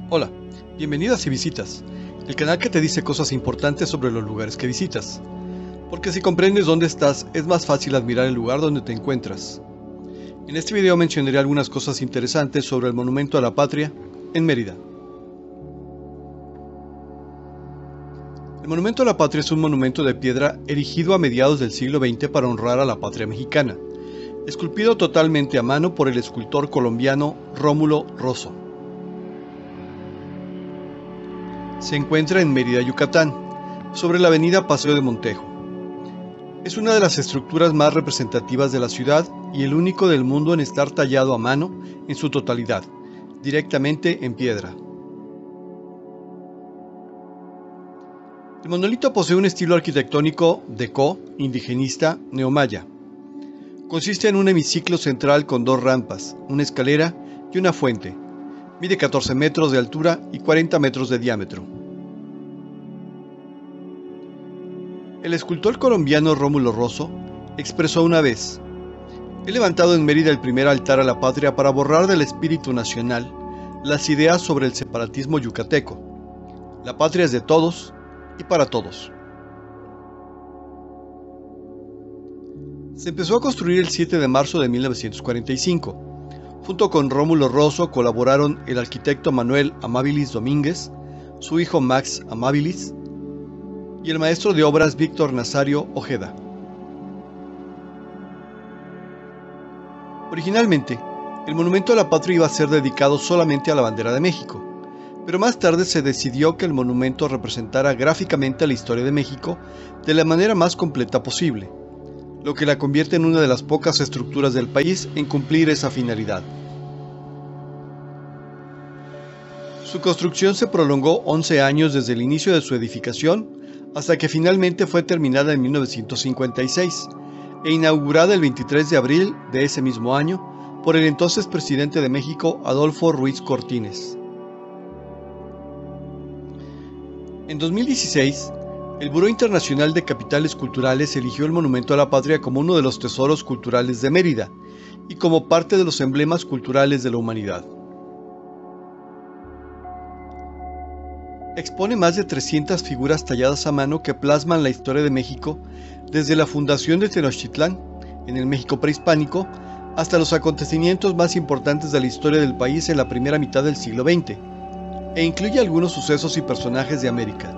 Hola, bienvenidas y visitas, el canal que te dice cosas importantes sobre los lugares que visitas, porque si comprendes dónde estás es más fácil admirar el lugar donde te encuentras. En este video mencionaré algunas cosas interesantes sobre el Monumento a la Patria en Mérida. El Monumento a la Patria es un monumento de piedra erigido a mediados del siglo XX para honrar a la patria mexicana, esculpido totalmente a mano por el escultor colombiano Rómulo Rosso. Se encuentra en Mérida, Yucatán, sobre la avenida Paseo de Montejo. Es una de las estructuras más representativas de la ciudad y el único del mundo en estar tallado a mano en su totalidad, directamente en piedra. El monolito posee un estilo arquitectónico Decó, indigenista, neomaya. Consiste en un hemiciclo central con dos rampas, una escalera y una fuente. Mide 14 metros de altura y 40 metros de diámetro. El escultor colombiano Rómulo Rosso expresó una vez: "He levantado en Mérida el primer altar a la patria para borrar del espíritu nacional las ideas sobre el separatismo yucateco. La patria es de todos y para todos". Se empezó a construir el 7 de marzo de 1945. Junto con Rómulo Rosso colaboraron el arquitecto Manuel Amabilis Domínguez, su hijo Max Amabilis y el maestro de obras Víctor Nazario Ojeda. Originalmente, el monumento a la patria iba a ser dedicado solamente a la bandera de México, pero más tarde se decidió que el monumento representara gráficamente la historia de México de la manera más completa posible, lo que la convierte en una de las pocas estructuras del país en cumplir esa finalidad. Su construcción se prolongó 11 años desde el inicio de su edificación hasta que finalmente fue terminada en 1956 e inaugurada el 23 de abril de ese mismo año por el entonces presidente de México, Adolfo Ruiz Cortines. En 2016, el Buró Internacional de Capitales Culturales eligió el Monumento a la Patria como uno de los tesoros culturales de Mérida y como parte de los emblemas culturales de la humanidad. Expone más de 300 figuras talladas a mano que plasman la historia de México desde la fundación de Tenochtitlán, en el México prehispánico, hasta los acontecimientos más importantes de la historia del país en la primera mitad del siglo XX, e incluye algunos sucesos y personajes de América.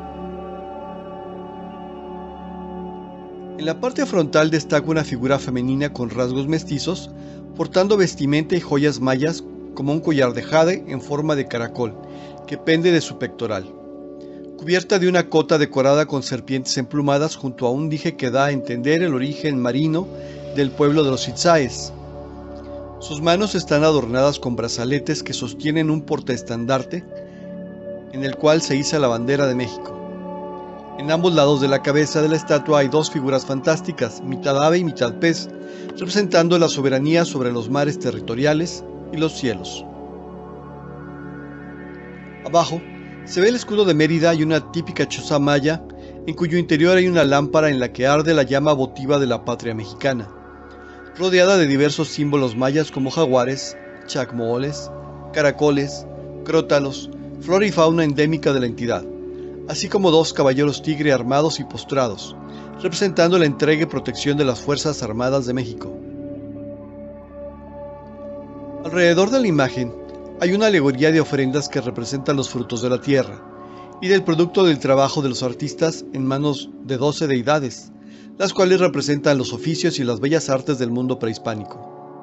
En la parte frontal destaca una figura femenina con rasgos mestizos, portando vestimenta y joyas mayas como un collar de jade en forma de caracol, que pende de su pectoral, cubierta de una cota decorada con serpientes emplumadas junto a un dije que da a entender el origen marino del pueblo de los Itzáes. Sus manos están adornadas con brazaletes que sostienen un portaestandarte en el cual se iza la bandera de México. En ambos lados de la cabeza de la estatua hay dos figuras fantásticas, mitad ave y mitad pez, representando la soberanía sobre los mares territoriales y los cielos. Abajo se ve el escudo de Mérida y una típica choza maya, en cuyo interior hay una lámpara en la que arde la llama votiva de la patria mexicana, rodeada de diversos símbolos mayas como jaguares, chacmooles, caracoles, crótalos, flora y fauna endémica de la entidad, así como dos caballeros tigre armados y postrados, representando la entrega y protección de las Fuerzas Armadas de México. Alrededor de la imagen hay una alegoría de ofrendas que representan los frutos de la tierra y del producto del trabajo de los artistas en manos de 12 deidades, las cuales representan los oficios y las bellas artes del mundo prehispánico.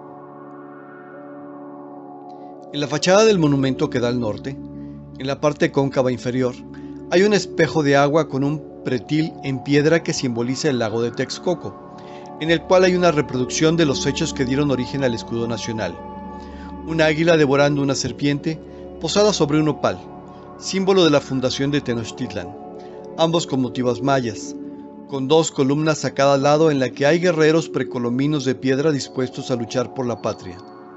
En la fachada del monumento que da al norte, en la parte cóncava inferior, hay un espejo de agua con un pretil en piedra que simboliza el lago de Texcoco, en el cual hay una reproducción de los hechos que dieron origen al escudo nacional. Un águila devorando una serpiente posada sobre un opal, símbolo de la fundación de Tenochtitlán, ambos con motivos mayas, con dos columnas a cada lado en la que hay guerreros precolombinos de piedra dispuestos a luchar por la patria.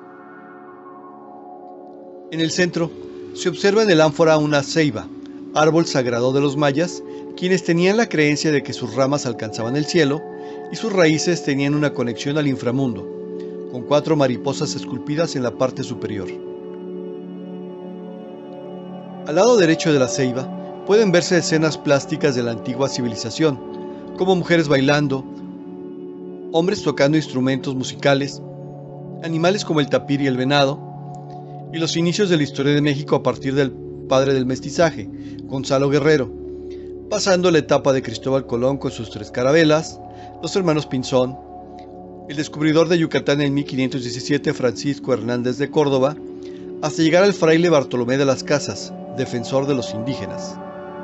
En el centro se observa en el ánfora una ceiba, árbol sagrado de los mayas, quienes tenían la creencia de que sus ramas alcanzaban el cielo y sus raíces tenían una conexión al inframundo, con 4 mariposas esculpidas en la parte superior. Al lado derecho de la ceiba pueden verse escenas plásticas de la antigua civilización, como mujeres bailando, hombres tocando instrumentos musicales, animales como el tapir y el venado, y los inicios de la historia de México a partir del padre del mestizaje, Gonzalo Guerrero, pasando la etapa de Cristóbal Colón con sus 3 carabelas, los hermanos Pinzón, el descubridor de Yucatán en 1517, Francisco Hernández de Córdoba, hasta llegar al fraile Bartolomé de las Casas, defensor de los indígenas.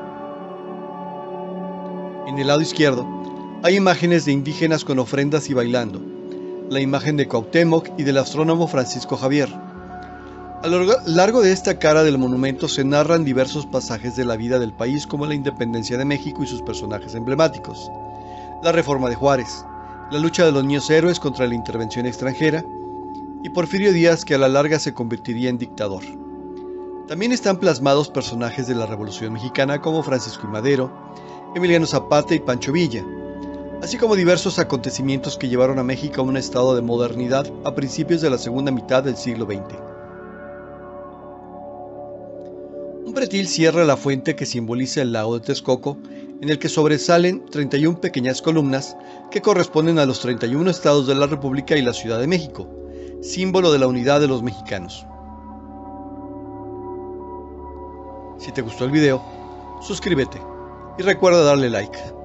En el lado izquierdo hay imágenes de indígenas con ofrendas y bailando, la imagen de Cuauhtémoc y del astrónomo Francisco Javier. A lo largo de esta cara del monumento se narran diversos pasajes de la vida del país, como la independencia de México y sus personajes emblemáticos, la reforma de Juárez, la lucha de los niños héroes contra la intervención extranjera, y Porfirio Díaz, que a la larga se convertiría en dictador. También están plasmados personajes de la Revolución Mexicana como Francisco I. Madero, Emiliano Zapata y Pancho Villa, así como diversos acontecimientos que llevaron a México a un estado de modernidad a principios de la segunda mitad del siglo XX. Un pretil cierra la fuente que simboliza el lago de Texcoco, en el que sobresalen 31 pequeñas columnas que corresponden a los 31 estados de la República y la Ciudad de México, símbolo de la unidad de los mexicanos. Si te gustó el video, suscríbete y recuerda darle like.